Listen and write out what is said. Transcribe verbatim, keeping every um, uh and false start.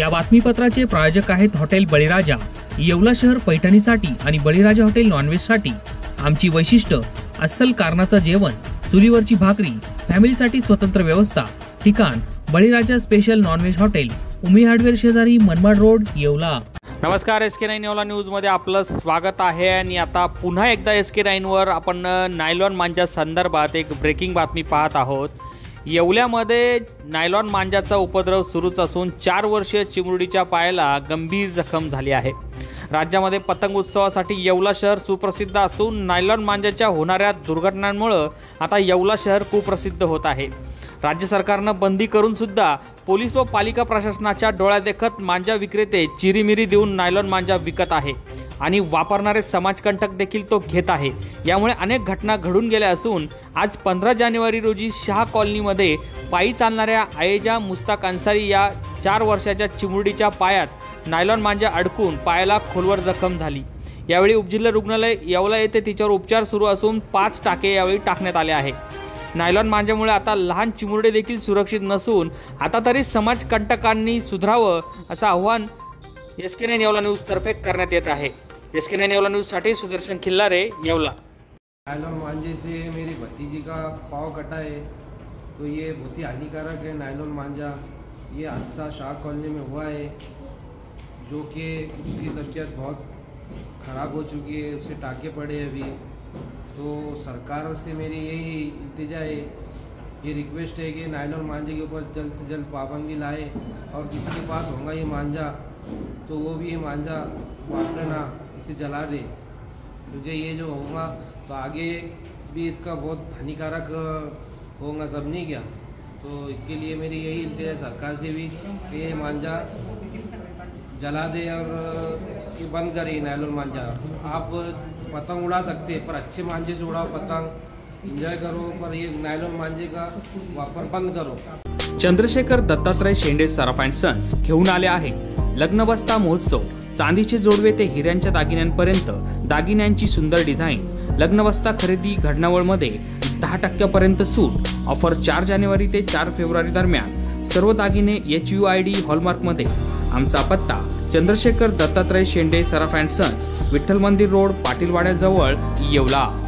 या बातमीपत्राचे प्रायोजक आहेत हॉटेल बळीराजा, येवला शहर पैठणीसाठी आणि बळीराजा हॉटेल नॉनव्हेजसाठी। आमची वैशिष्ट्य अस्सल कारणाचं जेवण, चुलीवरची भाकरी, फॅमिलीसाठी स्वतंत्र व्यवस्था। ठिकाण Baliraja special non veg hotel, Umi hardware शेजारी, मनमाड रोड, येवला। नमस्कार, एस के नाईन येवला न्यूजमध्ये आपलं स्वागत आहे। आणि आता पुन्हा एकदा एस के नाईनवर आपण नायलॉन मांजा संदर्भात एक ब्रेकिंग बातमी पाहत आहोत। येवल्यामध्ये नायलॉन मांजाचा उपद्रव सुरूच असून चार वर्षीय चिमुरडीच्या पायाला गंभीर जखम झाली आहे। राज्यामध्ये पतंग उत्सवासाठी येवला शहर सुप्रसिद्ध असून नायलॉन मांजाच्या होणाऱ्या दुर्घटनांमुळे आता येवला शहर कुप्रसिद्ध होत आहे। राज्य सरकारनं बंदी करून सुद्धा पोलीस व पालिका प्रशासनाच्या डोळ्यात देखत मांजा विक्रेते चिरीमिरी देऊन नायलॉन मांजा विकत आहे आणि वापरणारे समाजकंटक देखील तो घेत आहे। यामुळे अनेक घटना घडून गेल्या असून आज पंधरा जानेवारी रोजी शाह कॉलनीमध्ये पायी चालणाऱ्या आयेजा मुस्ताक अन्सारी या चार वर्षाच्या चिमुरडीच्या पायात नायलॉन मांजा अडकून पायाला खोलवर जखम झाली। यावेळी उपजिल्हा रुग्णालय येवला येथे तिच्यावर उपचार सुरू असून पाच टाके यावेळी टाकण्यात आले आहे। नायलॉन मांजामुळे आता लहान चिमुरडे देखील सुरक्षित नसून आता तरी समाजकंटकांनी सुधारावं असं आव्हान S K nine Yeola news तर्फे करण्यात येत आहे। S K nine Yeola news साठी सुदर्शन खिल्लारे, येवला। नायलॉन मांजे से मेरी भतीजी का पाँव कटा है, तो ये बहुत ही हानिकारक है। नायलॉन मांजा ये हादसा शाह कॉलोनी में हुआ है, जो कि उसकी तबीयत बहुत ख़राब हो चुकी है, उससे टाँके पड़े हैं अभी। तो सरकार से मेरी यही इल्तिजा है, ये रिक्वेस्ट है कि नायलॉन मांजे के ऊपर जल्द से जल्द पाबंदी लाए और किसी के पास होगा ये मांजा तो वो भी ये मांजा वापरना, इसे जला दे, क्योंकि ये जो होगा तो आगे भी इसका बहुत हानिकारक होगा, सब नहीं क्या। तो इसके लिए मेरी यही इल्तिजा है सरकार से भी कि ये मांजा जला दे और ये बंद करे नायलॉन मांजा। आप पतंग उड़ा सकते हैं पर अच्छे मांजे से उड़ाओ पतंग, एंजॉय करो, पर ये नायलॉन मांजे का वापर बंद करो। चंद्रशेखर दत्तात्रय शेंडे सराफ अँड सन्स घेऊन आले आहे लग्नबस्ता महोत्सव। चांदीचे जोडवे ते हिऱ्यांच्या दागिन्यांपर्यंत दागिन्यांची सुंदर डिझाईन। लग्नबस्ता खरेदी घडणावळमध्ये दहा टक्क्यापर्यंत सूट। ऑफर चार जानेवारी ते चार फेब्रुवारी दरम्यान। सर्व दागिने एच यू आय डी हॉलमार्कमध्ये। आमचा पत्ता Chandrashekhar Dattatray Shende Saraf and sons, Vitthal Mandir road, पाटीलवाड्याजवळ, Yeola.